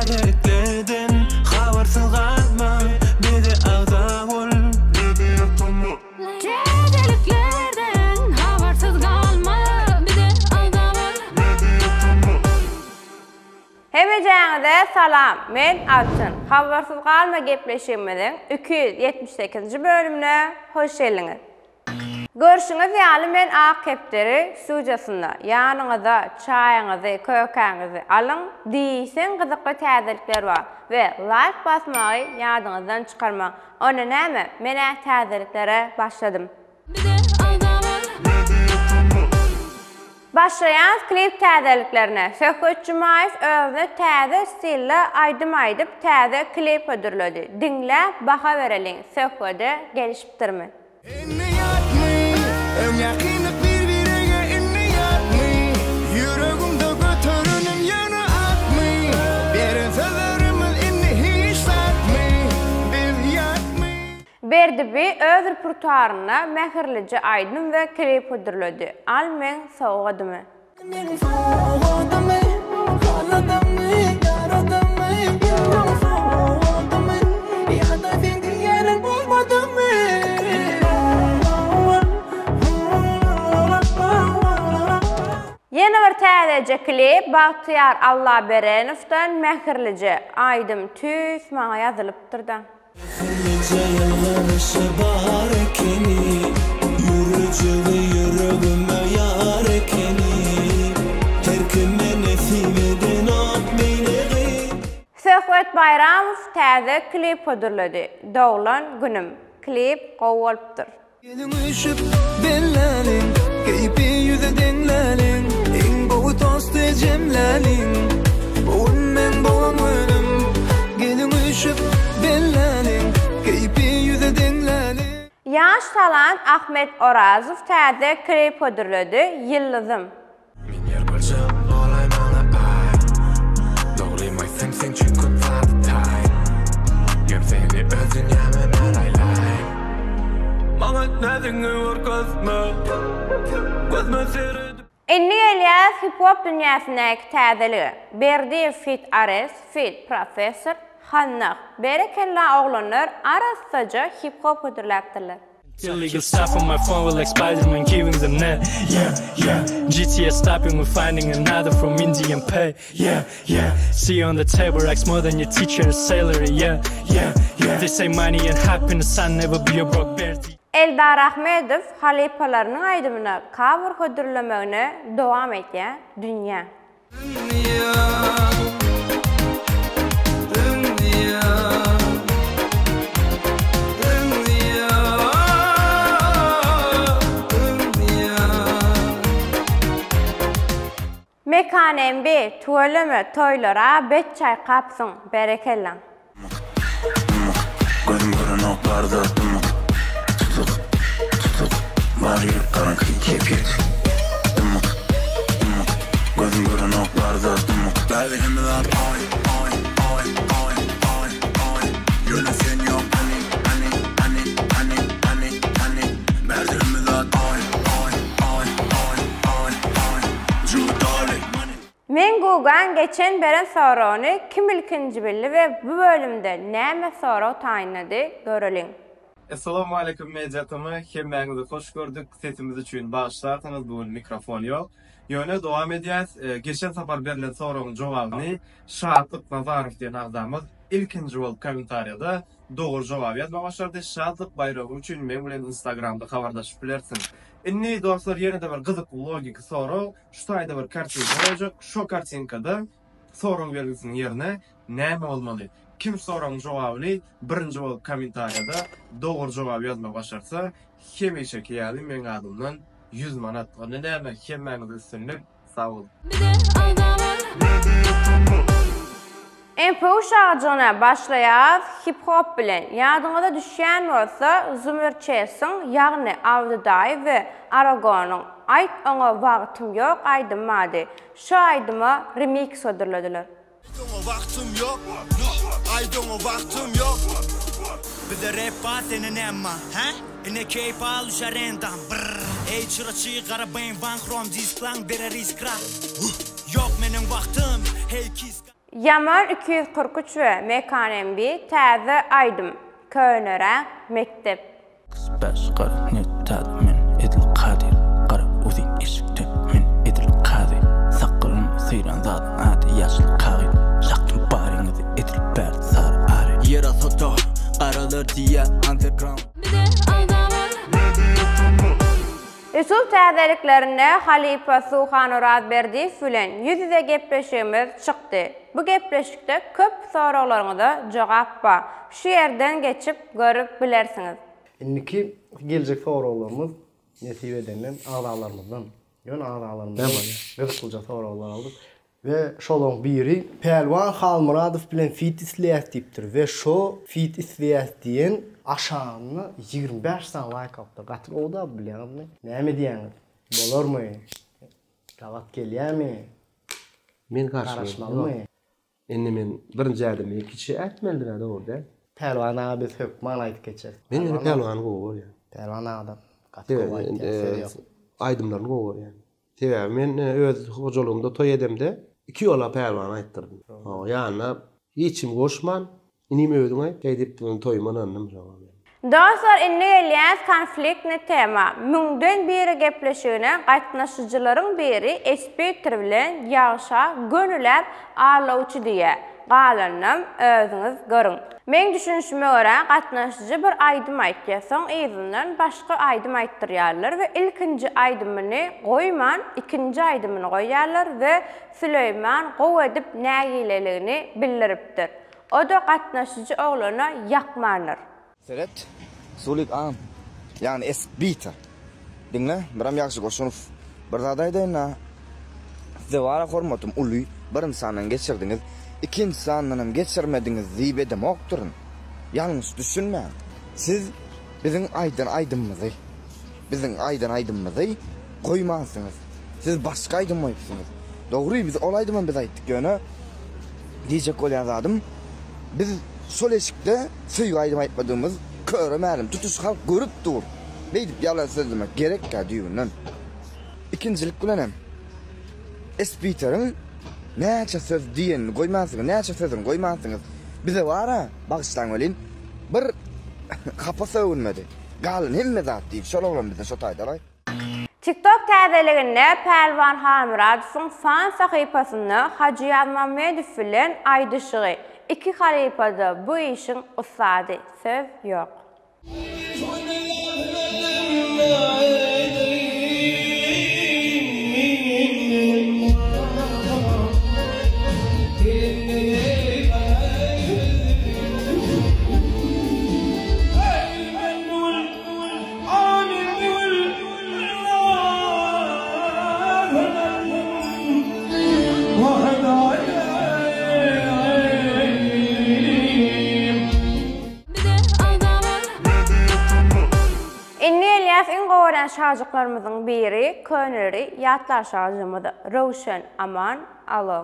Täzeliklerden habersız kalma, bizi ağda ol. Täzeliklerden habersız kalma, bizi ağda ol. Hemejäňize salam. Men Alçyn. Habersız kalma gepleşigimiziň 278-nji bölümine hoş geldiňiz. Görüşüňiz ýaly men ak kepderi suwjasynda. Ýanyňyza çaýyňyzy, kökäňizi alyň. Diýsen gyzykly täzelikler bar we like basmagy ýadyňyzdan çykarmaň. Ona näme? Men täzeliklere başladym. Başlayan klip täzeliklerine Söhbet Jumaýew özüne täze stilde aýdym aýdyp täze klip ödürledi. Dinle, baha bereliň. Söhbete gelişipdirmi? Berdibi öz repertuaryna mähirlice aýdym we klip ödürledi. Al men sowgadymy? Yeni bir täze klip Bagtyar Allaberenowdan mähirlice aýdym tüs maňa ýazylypdyrda. Yalvarışı bahar ekeni, yürücü ve yürügüme yar ekeni, her kime nesip edin ak beyleği. Söhbet Bayramow täze klip ödürledi. Doglan günüm. Klip gowulypdyr. Gelin üşüp bellerin, keypi yüze denlerin, en boğu tostu cemlerin, boğun men boğum önüm. Gelin üşüp bellerin, keypi yüze denlerin. Yaş talant Ahmet Orazow täze klip ödürledi. Yıldızım. Min yer bolsa olay bana ay, dogrymaýsam sen çünkü taýdy. Ýöp seni özün ýaman alaýlay. Maňa nädiňi görkezme, gözme seredip. Enli Elias hip-hop dünýäsindäki täzeligi. Berdi fit Ares, fit Professor Hannak. Berekella oglanlar arasaca hip-hop ödürläpdirler. Illegal stuff on my phone will like Spider-Man giving them net. Yeah. GTA stopping, we're finding another from Indian pay. Yeah. See you on the table, racks more than your teacher's salary. Yeah. They say money and happiness, son, never be a broke bear. Eldar Ahmedov halipalarynyň aýdymyna cover hödürlemegine dowam etýär. Dünýä. Mekanem bir tuvaleme toylara bet çay kapsın. Berekella. Gözüm görün oklarda tımık, tutuk, var yer karanlık kepiyet. Tımık, gözüm görün oklarda tımık. Belli hemiler ay, yönesin yok hani. Belli hemiler ay, cudali. Men Gugan geçen beren sorony kim ilkinji bildi we bu bölümde näme soraw taýynlady göreliň. Assalamu alaikum mediatamy, hemmäňizi hoş gördük. Sesimiz üçin bağışlarsanız bu mikrofon yok. Ýöne dowam edýäs. Geçen sapar berilen sorawyň jogabyny Şahatlyk Nazarow diýen agdamyz ilkinji bolup kommentariýada dogry jogap ýazmagy başardy. Şahatlyk bayramy üçin men bilen Instagramda habarlaşyp bilersiň. Inni dostlar, ýene-de bir gyzyk logik soraw, şu taýda bir kartinka bolajak. Şo kartinkada soraw bergisiň ýerine näme bolmaly? Kim sorawyň jogabyny birinji bolup kommentariýada dogry jogap ýazmagy başarsa, hemeşe ýaly men adamdan 100 manat. Onda näme hemmäňiz üstünlük sağ olun. MP3 şarjyna başlaýar hip-hop bilen. Ýadyňyza düşýän bolsa Zümür Çesin, ýagny Awdaday we Aragonyň Aýt oňa wagtym ýok aýdymady. Şu aýdyma remix ödürlediler. Wagtym ýok, aýdyma wagtym ýok. Bize rap batenen emma, ha? Ine keyp al şarendam. Ey çıraçy garabayn van krom disklang berer iskra. Yok meniň wagtym, hey kis. Yaman 243 ve MKNB täze aýdym. Köýnere mektep. Baş qara netad min edil qadir qara uzin eşikte min edil qadir saqrın seyran zat adi yaşlı qagid jaqtım bariniz edil berd sar ari yera soto qaralar diye underground Bide alda var. Resul täzeliklerine Halipa Suhan Radberdi filen yüzüde gepleşimiz çykdy. Bu gepleşikde köp soraklaryňyza jogap bar. Şu yerden geçip görüp bilersiňiz. Inniki gelecek soralarımız nesip edenden ağalarımızdan. Yani ağalarımızdan gıdıklıca soralar aldık. Ve şolun biri Pelvan Halmuradov bilen fit isleyat deyiptir. Ve şo fit isleyat diyen aşağını 25 san like aptı. Gatır o da bilen näme diýäňiz? Bolar mı? Rawat gelýärmi? Men karşılaşmalı. Enne men birinji adamy kiçi ätmeldir orada. Pelvan abi hökman aýdyp geçer. Men ýene pelwan gowy ýa. Pelvan adam. Gatır aýdyp Aydımlaryny gowy ýa. Tebe men öz hojolugymda toy edemde 2 ýola pelwan aýtdyrdım. Ýa-ni hiçim goşman, inim öýdüň aýdyp toýman annym jogam. Daha sonra inne eliyaz konfliktli tema. Müngden biri gepleşigine gatnaşyjylaryň biri espitr bilen ýagşa gönüläp ağlawçy diye. Galanam özüňiz görüň. Men düşünüşime göre gatnaşyjy bir aýdym aýtýasaň, eýizinden başga aýdym aýtdyrýarlar we ilkinji aýdymyny goýman, ikinji aýdymyny goýýarlar we Süleyman gow edip nägileligini bildiripdir. O da gatnaşyjy oglana ýakmandyr. Seret, Sulik am, yani esbita. Dinle, biram yaxşı koşunup, bir dadayda size vara hormatum uluy, bir insandan geçirdiniz, iki insandan geçirmediniz zibe demokturun. Yalnız düşünme, siz bizim aydınmızı koymazsınız. Siz başka aydın koyupsunuz. Doğruyu biz olaydımın biz ayttık yöne, diyecek olayadım, biz sol eşikde suyu aydym aýtmadığımız köremälim tutuş halk görüp dur. Beýdip ýalan sözlemek gerek ka diýünden. İkincilik bilenem. Espiterin näçe söz diýen goýmasyňyz, näçe sözüň goýmasyňyz. Bize wara bagyşlaň welin bir hapa söwünmedi. Galyn hemme zat diýip şolaglan bize şo taýdalay. TikTok täzeliginde Pelvan Halmuradowyň fan sahypasyny Hacı Mamedov bilen aýdyşygy. İki halipada bu işin ustady söz yok. Şarjıklarımızın biri Köneri Yatlar şarjımızı Roshan Aman Alo.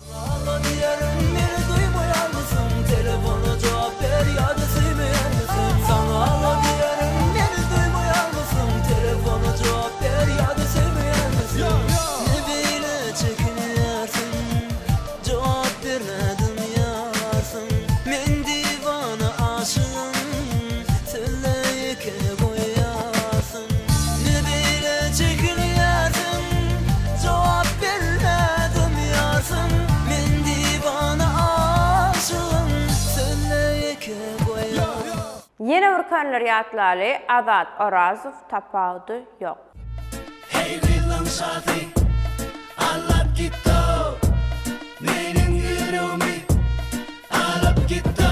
Yine bir Köneri Yatlarlı Azat Orazov tapawdy yok. Hey Villan Shadi, alap gitto, menin yürümi, alap gitto,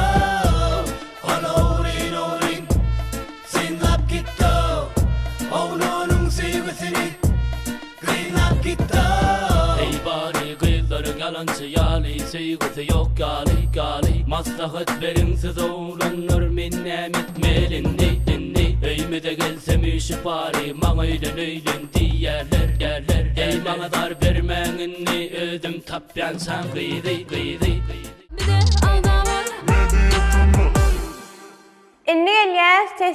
orin, sen lap gitto, oğlunun sevgisini, greenlap gitto. Hey bari kızların yalancı yali, sevgisi yok gali, maslahat verin siz oğlanlar minnem etmelin dinni. Öymede gelsem işi bari, bana öyle diýerler. Ey bana dar vermeğini, ödüm tapyan sen gıydi. Bide alda var. Inni Elias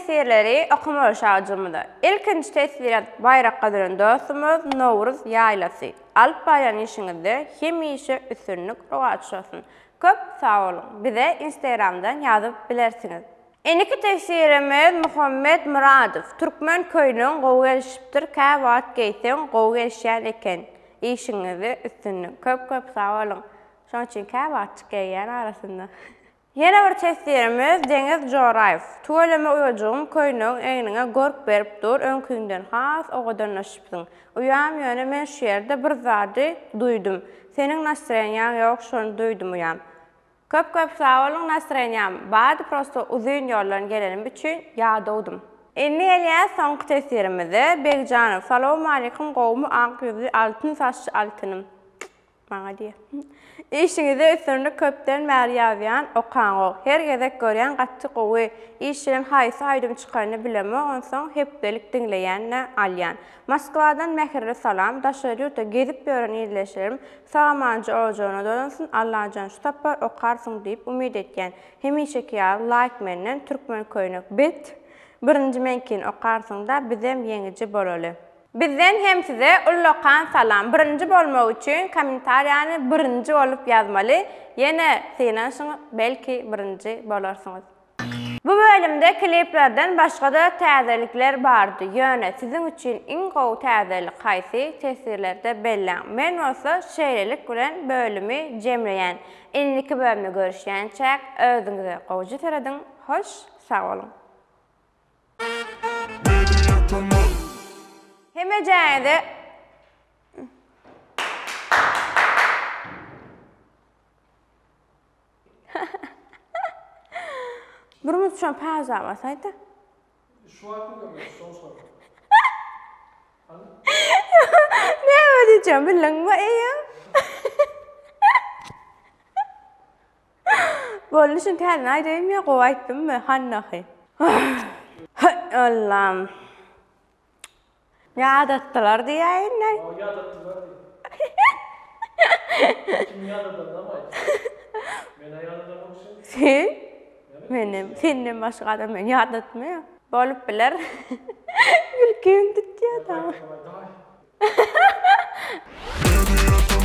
tesirleri okuma şahcımıdı. İlkinci tesirat bayrakka duran dostumuz Novruz yaylası. Alp bayran işinizde hemişe üstünlük roğaç olsun. Köp sağ olun. Bize Instagram'dan yazıp bilersiniz. Eniki tesirimiz Muhammed Muradov. Türkmen köyünün gowy gelişipdir. Ka wagt geysen gowy gelişýän eken. İşinizi üstünlük. Köp sağ olun. Şoň üçin ka wagt geýän arasynda. Yine bir tesirimiz Deniz Jorayev. Tuvaleme uyacağım köyünün eňine gork berip dur, öňkünden has ogadanlaşypdyň. Uyam ýöne men şu ýerde bir zady duydum. Senin nasrenýaň ýok, şonu duydum uyam. Köp sağ olun nasrenýam. Bady prosto uzun ýollardan gelenim üçin ýadawdym. Enni elýär soňky tesirimizi Begjanow. Salam aleykum gowmy ak ýüzlü altyn saçly altynym. Maňa diýe. İşinizi üstünde köpten mär ýazýan okaňo. Her gezek görýän gatçy gowy işiň haýsy aýdym çykarny bilemi, onsoň hepdelik diňleýänne alýan. Moskwadan mähirli salam, daşaryýda gezip ýören ýerleşlerim samanjy olajagyna dönsün, Allahjan şu tapar okarsyň diýip umyd etýän. Hemişeki like menden Türkmen köyüne bit. Birinji menkin okarsyň da bizem ýeňici bolaly. Bizden hem size ulloqan salam. Birinci bolmak üçin kommentariýany birinci bolup ýazmaly. Yine senen şoň belki birinci bolarsyňyz. Bu bölümde kliplerden başga da täzelikler bardy. Ýöne sizin üçin iň gowy täzelik haýsy tesirlerde belläň. Men bolsa şeýlelik bilen bölümi jemleýän. Indiki bölümde görüşýänçä özüňize gowjy teradyň. Hoş, sag bolun. Hemejäde Burumuz şu an pauza basaydı. Şu an mı son soru? Ne ödeyeceğim bilin mi iyi? Böyle şimdi kendine aydayım ya kovayttım mı? Hannahi. Allah'ım. Yadattılar diýäýin. Yadattılar Kim yadadan ama? Mene yadadan Sen? Senden başga adam meni yadatmıyor. Bolup biler. Gülkün tutýar da.